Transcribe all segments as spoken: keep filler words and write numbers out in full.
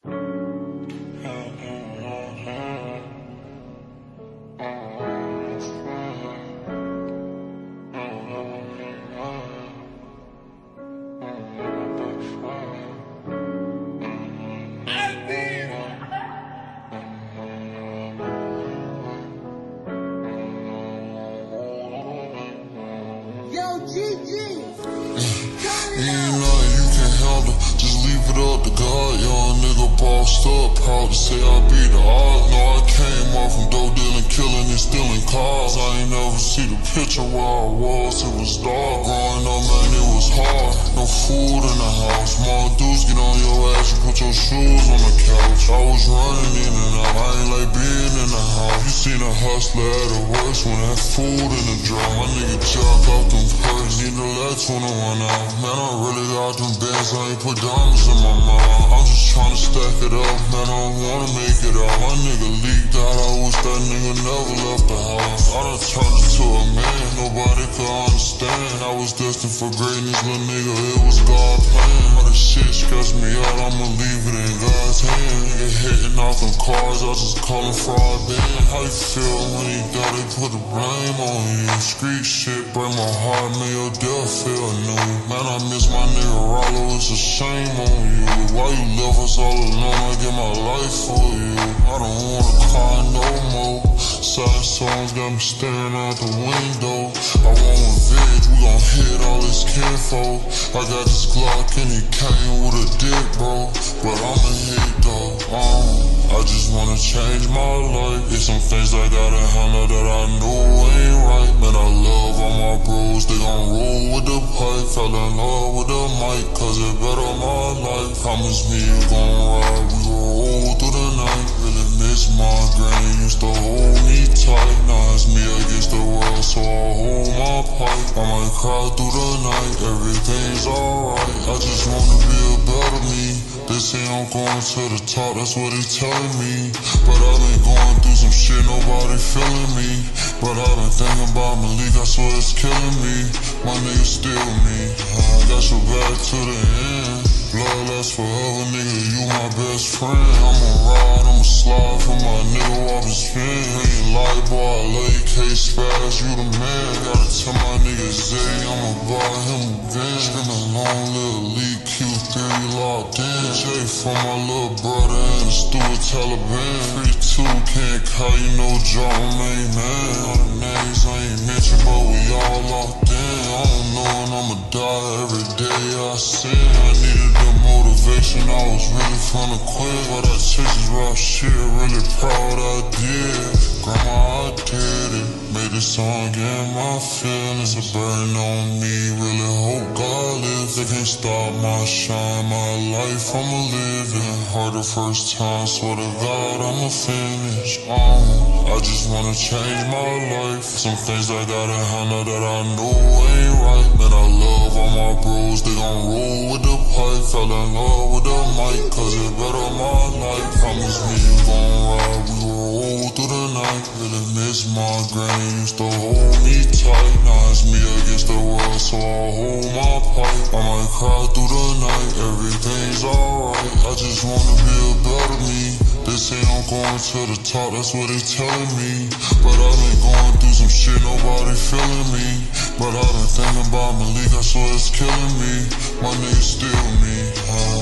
Yo, G G. Ain't nothing you can handle, just leave it up to God. Young nigga bossed up, proud to say I beat the odds. No, I came off from dope dealing, killing and stealing cars. I ain't never see the picture where I was, it was dark. Growing up, man, it was hard, no food in the house. Small dudes get on your ass, you put your shoes on the couch. I was running in and out, I ain't like being in the house. You seen a hustler at the worst when that food in the drum. My nigga jock off them purse, need to let twenty-one out. Man, I really got them bands, I ain't put diamonds in my mouth. I'm just tryna stack it up, man, I don't wanna make it out. My nigga leaked out, I wish that nigga never left the house. I done turned into a man, nobody could understand. I was destined for greatness, little nigga, it was God plan. All this shit stressed me out, I'ma leave it in God's hand. Nigga hitting off them cars, I just call him fraud band. How you feel when he died, they put the blame on you. Street shit break my heart, man, your death feel new. Man, I miss my nigga Rollo, it's a shame on you. Why you left us all alone, I give my life for you. I don't wanna cry no more. Sad songs got me staring out the window. I want revenge, we gon' hit all this kinfolk. I got this Glock and he came with a dick, bro. But I'ma hit though, um, I just wanna change my life. It's some things I gotta handle that I know ain't right. Man, I love all my bros, they gon' roll with the pipe. Fell in love with the mic, cause it better my life. Promise me you gon' ride, we gon' roll through the night. Really miss my granny, used to hold me tight. Now it's me against the world, so I hold my pipe. I might cry through the night, everything's alright. I just wanna be a better me. They say I'm going to the top, that's what they telling me. But I've been going through some shit, nobody feeling me. But I've been thinking about Malik, I swear it's killing me. My nigga still me, I got your back to the end. Blood lasts forever, nigga, you my best friend. I'ma ride, I'ma slide for my nigga off his fin. Ain't lie, boy, I love you, K-Spaz, you the man. Gotta tell my nigga Zay, I'ma buy him a van. Spend a long little league, Q three locked in. J for my little brother and the Stuart Taliban. three two, can't call you no Jermaine, man. All the names I ain't mentioned, but we all locked in. I don't know when I'ma die every day I sin. I needed the motivation, I was really finna quit. But I chased raw shit, really proud I did. Grandma, I did it. Made this song in my feelings. A burden on me, really hope God lives. They can't stop my shine, my life I'ma live in. Hard the first time, swear to God I'ma finish. Um, I just wanna change my life. Some things I gotta handle that I know ain't right. Man, I love all my bros, they gon' roll with the pipe. Fell in love with the mic, cause it better my life. Promise me you gon' ride, we gon' roll through the night. Really miss my granny, used to hold me tight. Now it's me against the world, so I hold my pipe. I might cry through the night, everything's alright. I just wanna be a better me. They say I'm going to the top, that's what they telling me. But I've been going through some shit, nobody feeling me. But I've been thinking about Malik, I swear it's killing me. My nigga still me, huh?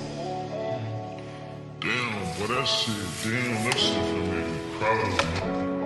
Damn, but that shit, damn, that shit for me proud of me.